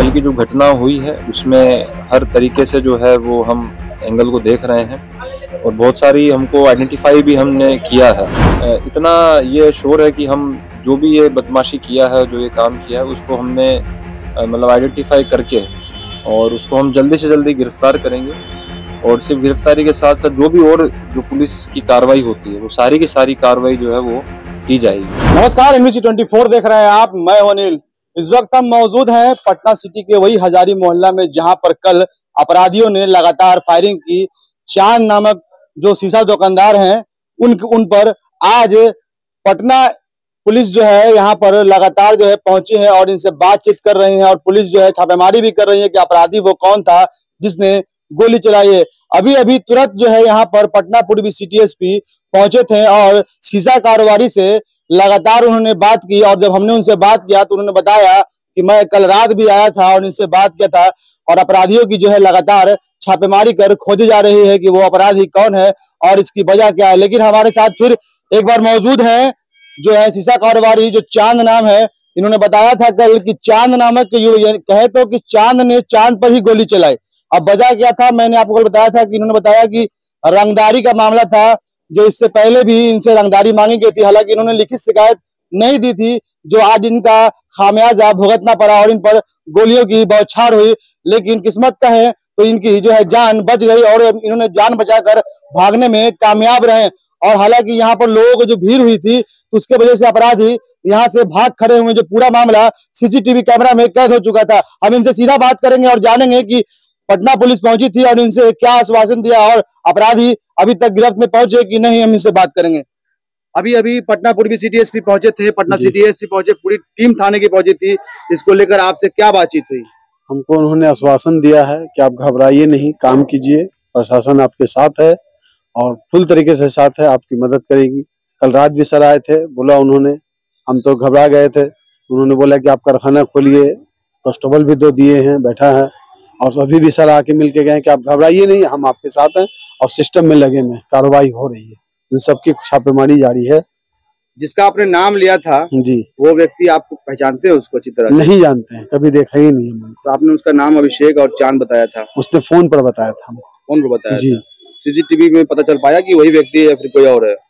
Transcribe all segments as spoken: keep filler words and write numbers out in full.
कल की जो घटना हुई है उसमें हर तरीके से जो है वो हम एंगल को देख रहे हैं और बहुत सारी हमको आइडेंटिफाई भी हमने किया है। अ, इतना ये श्योर है कि हम जो भी ये बदमाशी किया है, जो ये काम किया है, उसको हमने अ, मतलब आइडेंटिफाई करके और उसको हम जल्दी से जल्दी गिरफ्तार करेंगे और सिर्फ गिरफ्तारी के साथ साथ जो भी और जो पुलिस की कार्रवाई होती है वो सारी की सारी कार्रवाई जो है वो की जाएगी। नमस्कार, एनबीसी चौबीस देख रहे हैं आप, मैं हूं अनिल। इस वक्त हम मौजूद हैं पटना सिटी के वही हजारी मोहल्ला में जहां पर कल अपराधियों ने लगातार फायरिंग की। चांद नामक जो शीशा दुकानदार हैं उन उन पर आज पटना पुलिस जो है यहाँ पर लगातार जो है पहुंची है और इनसे बातचीत कर रही है और पुलिस जो है छापेमारी भी कर रही है कि अपराधी वो कौन था जिसने गोली चलाई है। अभी अभी तुरंत जो है यहाँ पर पटना पूर्वी सिटी एसपी पहुंचे थे और शीशा कारोबारी से लगातार उन्होंने बात की और जब हमने उनसे बात किया तो उन्होंने बताया कि मैं कल रात भी आया था और इनसे बात किया था और अपराधियों की जो है लगातार छापेमारी कर खोजी जा रही है कि वो अपराधी कौन है और इसकी वजह क्या है। लेकिन हमारे साथ फिर एक बार मौजूद है जो है शीशा कारोबारी, जो चांद नाम है। इन्होंने बताया था कल कि चांद नामक कहे तो कि चांद ने चांद पर ही गोली चलाई। अब वजह क्या था, मैंने आपको कल बताया था कि इन्होंने बताया कि रंगदारी का मामला था, जो इससे पहले भी इनसे रंगदारी मांगी गई थी। हालांकि इन्होंने लिखित शिकायत नहीं दी थी, जो आज इनका खामियाजा भुगतना पड़ा और इन पर गोलियों की बौछार हुई। लेकिन किस्मत का है तो इनकी जो है जान बच गई और इन्होंने जान बचाकर भागने में कामयाब रहे। और हालांकि यहाँ पर लोगों को जो भीड़ हुई थी तो उसके वजह से अपराधी यहाँ से भाग खड़े हुए। जो पूरा मामला सीसीटीवी कैमरा में कैद हो चुका था। हम इनसे सीधा बात करेंगे और जानेंगे कि पटना पुलिस पहुंची थी और इनसे क्या आश्वासन दिया और अपराधी अभी तक गिरफ्त में पहुंचे कि नहीं, हम इनसे बात करेंगे। अभी अभी पटना पूर्वी सिटी एसपी पहुंचे थे, पटना सिटी एसपी पहुंचे, पूरी टीम थाने की पहुंची थी। इसको लेकर आपसे क्या बातचीत हुई? हमको उन्होंने आश्वासन दिया है कि आप घबराइए नहीं, काम कीजिए, प्रशासन आपके साथ है और फुल तरीके से साथ है, आपकी मदद करेगी। कल रात भी सर आए थे, बोला उन्होंने, हम तो घबरा गए थे। उन्होंने बोला कि आप कारखाना खोलिए, कांस्टेबल भी दो दिए हैं, बैठा है और अभी भी सर आके मिल के गए कि आप घबराइए नहीं, हम आपके साथ हैं और सिस्टम में लगे में कार्रवाई हो रही है। इन सबकी छापेमारी जारी है। जिसका आपने नाम लिया था जी, वो व्यक्ति आपको पहचानते हैं उसको अच्छी तरह से? नहीं जानते हैं, कभी देखा ही नहीं हमने। तो आपने उसका नाम अभिषेक और चांद बताया था? उसने फोन पर बताया था हमको। फोन पर बताया जी। सीसीटीवी में पता चल पाया कि वही व्यक्ति है या फिर कोई और है?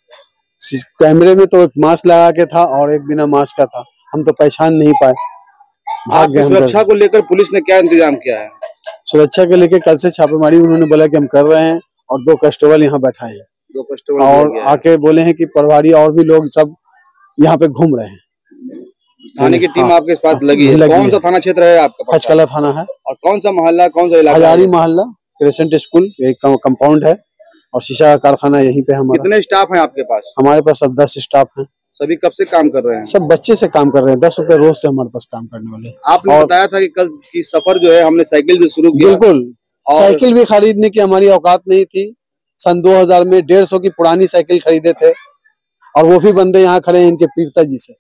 कैमरे में तो एक मास्क लगा के था और एक बिना मास्क का था, हम तो पहचान नहीं पाए, भाग गए। सुरक्षा को लेकर पुलिस ने क्या इंतजाम किया है? सुरक्षा के लेके कल से छापेमारी उन्होंने बोला कि हम कर रहे हैं और दो कांस्टेबल यहाँ बैठाए हैं, दो कांस्टेबल और आके बोले हैं कि प्रभारी और भी लोग सब यहाँ पे घूम रहे हैं। थाने की टीम हाँ, आपके पास लगी है? लगी कौन है। सा थाना क्षेत्र है आपका? खचकला थाना है। और कौन सा मोहल्ला, कौन सा इलाका? हजारी मोहल्ला, क्रेसेंट स्कूल एक कंपाउंड है और शीशा का कारखाना यहीं पे हमारा। कितने स्टाफ हैं आपके पास? हमारे पास सब दस स्टाफ हैं। सभी कब से काम कर रहे हैं? सब बच्चे से काम कर रहे हैं, दस रुपए रोज से हमारे पास काम करने वाले। आपने और... बताया था कि कल की सफर जो है हमने साइकिल से शुरू किया। बिल्कुल, और... साइकिल भी खरीदने की हमारी औकात नहीं थी। सन दो हज़ार में डेढ़ सौ की पुरानी साइकिल खरीदे थे और वो भी बंदे यहाँ खड़े हैं इनके पिताजी से।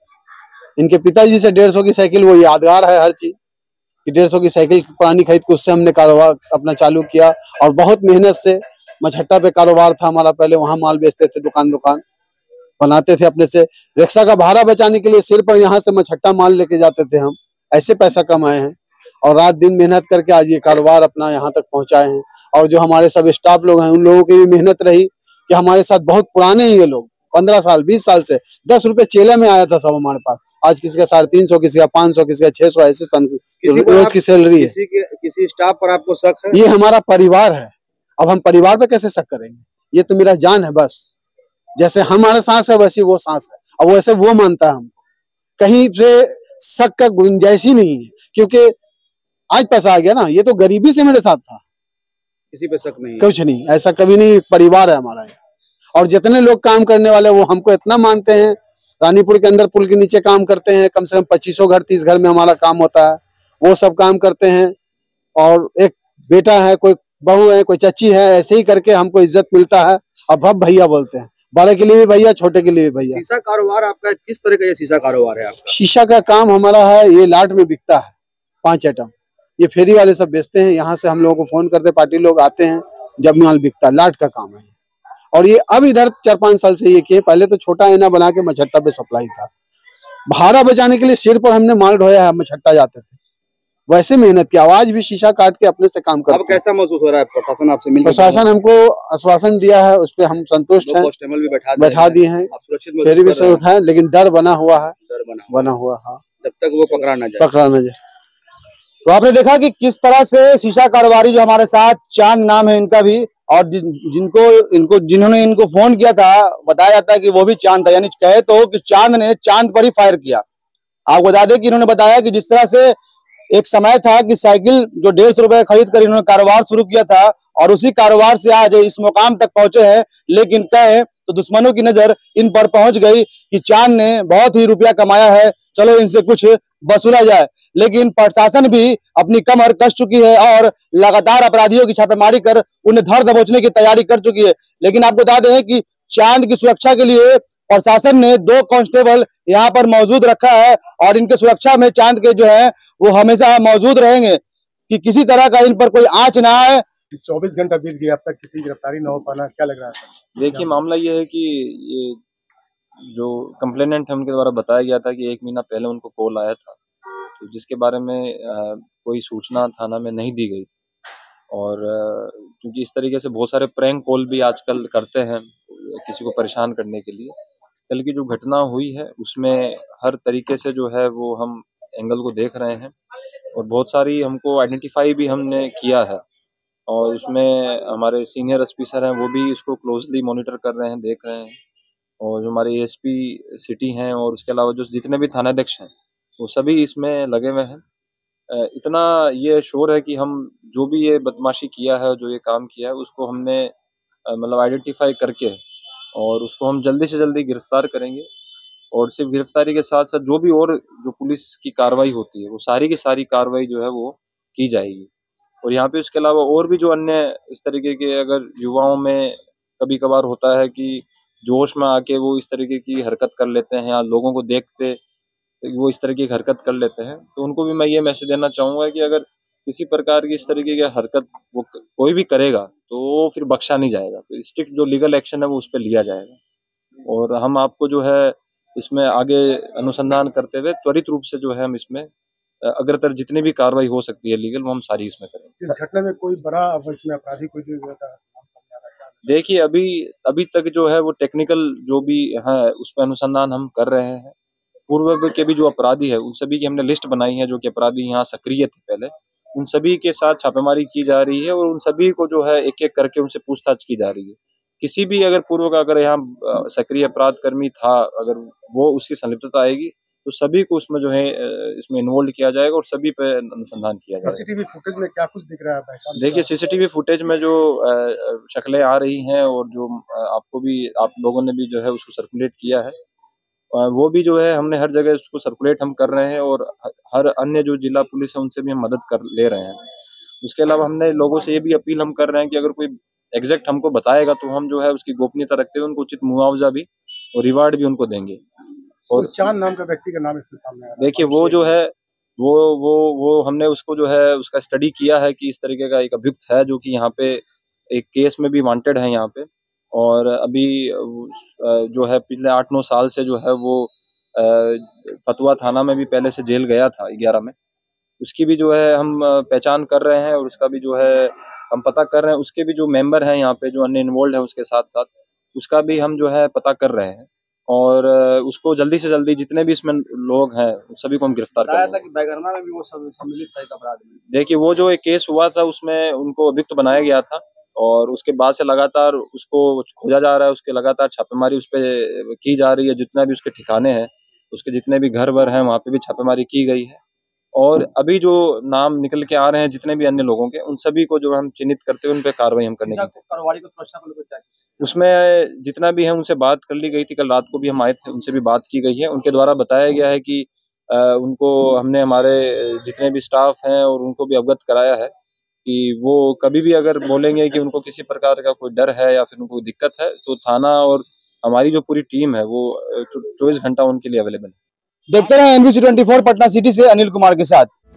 इनके पिताजी से डेढ़ सौ की साइकिल, वो यादगार है हर चीज कि डेढ़ सौ की साइकिल पुरानी खरीद के उससे हमने कारोबार अपना चालू किया और बहुत मेहनत से। मछट्टा पे कारोबार था हमारा पहले, वहां माल बेचते थे, दुकान दुकान बनाते थे अपने से। रिक्शा का भाड़ा बचाने के लिए सिर पर यहाँ से मछट्टा माल लेके जाते थे हम, ऐसे पैसा कमाए हैं और रात दिन मेहनत करके आज ये कारोबार अपना यहाँ तक पहुंचाए हैं। और जो हमारे सब स्टाफ लोग हैं उन लोगों की भी मेहनत रही कि हमारे साथ बहुत पुराने हैं ये लोग, पंद्रह साल बीस साल से। दस रुपए चेले में आया था सब हमारे पास, आज किसी का साढ़े तीन सौ, किसी का पाँच सौ, किसी का छह सौ, ऐसे रोज की सैलरी है। किसी के किसी स्टाफ पर आपको शक है? ये हमारा परिवार है, अब हम परिवार पे कैसे शक करेंगे? ये तो मेरा जान है बस, जैसे हमारा सांस है वैसी वो सांस है, अब वैसे वो मानता है हमको, कहीं से शक का गुंजाइश ही नहीं है। क्योंकि आज पैसा आ गया ना, ये तो गरीबी से मेरे साथ था, किसी पे शक नहीं, कुछ नहीं, ऐसा कभी नहीं। परिवार है हमारा और जितने लोग काम करने वाले वो हमको इतना मानते हैं। रानीपुर के अंदर पुल के नीचे काम करते हैं, कम से कम पच्चीसों घर, तीस घर में हमारा काम होता है, वो सब काम करते हैं। और एक बेटा है, कोई बहू है, कोई चची है, ऐसे ही करके हमको इज्जत मिलता है। अब अब भैया बोलते हैं, बड़े के लिए भी भैया, छोटे के लिए भी भैया। शीशा कारोबार आपका किस तरह का? ये शीशा कारोबार है आपका? शीशा का काम हमारा है, ये लाट में बिकता है, पांच आइटम। ये फेरी वाले सब बेचते हैं, यहाँ से हम लोगों को फोन करते, पार्टी लोग आते हैं, जब माल बिकता है, लाट का काम है। और ये अब इधर चार पांच साल से ये किए, पहले तो छोटा आईना बना के मछट्टा पे सप्लाई था। भाड़ा बचाने के लिए सिर पर हमने माल ढोया है, मछट्टा जाते थे, वैसे मेहनत किया, आज भी शीशा काट के अपने से काम अब करते हैं। कैसा महसूस हो रहा है प्रशासन आपसे मिलकर? प्रशासन हमको आश्वासन दिया है, उस पे हम संतुष्ट हैं, कांस्टेबल भी बैठा बैठा दिए हैं, आप सुरक्षित फिर भी महसूस कर रहे सुरक्षित है, लेकिन डर बना हुआ है, हैं? डर बना हुआ बना हुआ है, जब तक वो पकड़ा ना जाए। पकड़ा न जाए। तो आपने देखा कि किस तरह से शीशा कारोबारी जो हमारे साथ चांद नाम है इनका भी, और जिन, जिनको इनको जिन्होंने इनको फोन किया था, बताया जाता है कि वो भी चांद था, यानी कहे तो कि चांद ने चांद पर ही फायर किया। आपको बता दें कि इन्होंने बताया कि जिस तरह से एक समय था कि साइकिल जो डेढ़ सौ रुपए खरीद कर इन्होंने कारोबार शुरू किया था, और उसी कारोबार से आज इस मुकाम तक पहुंचे हैं, लेकिन कहे तो दुश्मनों की नजर इन पर पहुंच गई कि चांद ने बहुत ही रुपया कमाया है, चलो इनसे कुछ वसूला जाए। लेकिन प्रशासन भी अपनी कमर कस चुकी है और लगातार अपराधियों की छापेमारी कर उन्हें धर दबोचने की तैयारी कर चुकी है। लेकिन आपको बता दें कि चांद की सुरक्षा के लिए प्रशासन ने दो कांस्टेबल यहाँ पर मौजूद रखा है, और इनके सुरक्षा में चांद के जो है वो हमेशा मौजूद रहेंगे कि किसी तरह का इन पर कोई आंच ना आए। चौबीस घंटा बीत गया, अब तक किसी गिरफ्तारी न हो पाना, क्या लग रहा है? देखिए, मामला ये है कि ये जो कंप्लेनेंट है उनके द्वारा बताया गया था कि एक महीना पहले उनको कॉल आया था, तो जिसके बारे में आ, कोई सूचना थाना में नहीं दी गई। और क्योंकि इस तरीके से बहुत सारे प्रैंक कॉल भी आजकल करते हैं किसी को परेशान करने के लिए, कल की जो घटना हुई है उसमें हर तरीके से जो है वो हम एंगल को देख रहे हैं, और बहुत सारी हमको आइडेंटिफाई भी हमने किया है, और उसमें हमारे सीनियर एसपी सर हैं वो भी इसको क्लोजली मॉनिटर कर रहे हैं, देख रहे हैं, और जो हमारे एसपी सिटी हैं और उसके अलावा जो जितने भी थानाध्यक्ष हैं वो सभी इसमें लगे हुए हैं। इतना ये श्योर है कि हम जो भी ये बदमाशी किया है, जो ये काम किया है, उसको हमने मतलब आइडेंटिफाई करके और उसको हम जल्दी से जल्दी गिरफ्तार करेंगे। और सिर्फ गिरफ्तारी के साथ साथ जो भी और जो पुलिस की कार्रवाई होती है वो सारी की सारी कार्रवाई जो है वो की जाएगी। और यहाँ पे उसके अलावा और भी जो अन्य इस तरीके के अगर युवाओं में कभी कभार होता है कि जोश में आके वो इस तरीके की हरकत कर लेते हैं, या लोगों को देखते वो इस तरीके की हरकत कर लेते हैं, तो उनको भी मैं ये मैसेज देना चाहूँगा कि अगर किसी प्रकार की इस तरीके की हरकत वो कोई भी करेगा तो फिर बख्शा नहीं जाएगा, तो स्ट्रिक्ट जो लीगल एक्शन है वो उस पर लिया जाएगा। और हम आपको जो है इसमें आगे अनुसंधान करते हुए त्वरित रूप से जो है हम इसमें अग्रतर जितनी भी कार्रवाई हो सकती है लीगल वो हम सारी इसमें करेंगे। इस घटना में कोई बड़ा इसमें अपराधी कोई भी था? देखिए, अभी अभी तक जो है वो टेक्निकल जो भी है उस पर अनुसंधान हम कर रहे हैं। पूर्व के भी जो अपराधी है उन सभी की हमने लिस्ट बनाई है, जो कि अपराधी यहाँ सक्रिय थे पहले, उन सभी के साथ छापेमारी की जा रही है, और उन सभी को जो है एक एक करके उनसे पूछताछ की जा रही है। किसी भी अगर पूर्व का अगर यहाँ सक्रिय अपराध कर्मी था, अगर वो उसकी संलिप्तता आएगी तो सभी को उसमें जो है इसमें इन्वॉल्व किया जाएगा और सभी पे अनुसंधान किया जाएगा। सीसीटीवी फुटेज में क्या कुछ दिख रहा है? देखिए, सीसीटीवी फुटेज में जो शक्लें आ रही हैं और जो आपको भी आप लोगों ने भी जो है उसको सर्कुलेट किया है, वो भी जो है हमने हर जगह उसको सर्कुलेट हम कर रहे हैं, और हर अन्य जो जिला पुलिस है उनसे भी हम मदद कर ले रहे हैं। उसके अलावा हमने लोगों से ये भी अपील हम कर रहे हैं कि अगर कोई एग्जैक्ट हमको बताएगा तो हम जो है उसकी गोपनीयता रखते हुए उनको उचित मुआवजा भी और रिवार्ड भी उनको देंगे। और चांद नाम का व्यक्ति का नाम इसमें सामने आ रहा है। देखिए, वो जो है वो वो वो हमने उसको जो है उसका स्टडी किया है कि इस तरीके का एक अभियुक्त है जो कि यहाँ पे एक केस में भी वांटेड है यहाँ पे, और अभी जो है पिछले आठ नौ साल से जो है वो फतुहा थाना में भी पहले से जेल गया था ग्यारह में, उसकी भी जो है हम पहचान कर रहे हैं और उसका भी जो है हम पता कर रहे हैं। उसके भी जो मेंबर हैं यहाँ पे जो अन्य इन्वॉल्व है उसके साथ साथ उसका भी हम जो है पता कर रहे हैं, और उसको जल्दी से जल्दी जितने भी इसमें लोग हैं सभी को हम गिरफ्तार करेंगे। कि बैगरमा में भी वो सम्मिलित था इस अपराध में। देखिए, वो जो एक केस हुआ था उसमें उनको अभियुक्त बनाया गया था, और उसके बाद से लगातार उसको खोजा जा रहा है, उसके लगातार छापेमारी उस पर की जा रही है। जितना भी उसके ठिकाने हैं, उसके जितने भी घर वर हैं वहाँ पे भी छापेमारी की गई है, और अभी जो नाम निकल के आ रहे हैं जितने भी अन्य लोगों के, उन सभी को जो हम चिन्हित करते हुए उन पे कार्रवाई हम करने की उसमें जितना भी है उनसे बात कर ली गई थी। कल रात को भी हम आए थे, उनसे भी बात की गई है। उनके द्वारा बताया गया है कि आ, उनको हमने हमारे जितने भी स्टाफ हैं और उनको भी अवगत कराया है कि वो कभी भी अगर बोलेंगे कि उनको किसी प्रकार का कोई डर है या फिर उनको दिक्कत है तो थाना और हमारी जो पूरी टीम है वो चौबीस घंटा उनके लिए अवेलेबल है। देखते रहे एनबीसी चौबीस पटना सिटी से अनिल कुमार के साथ।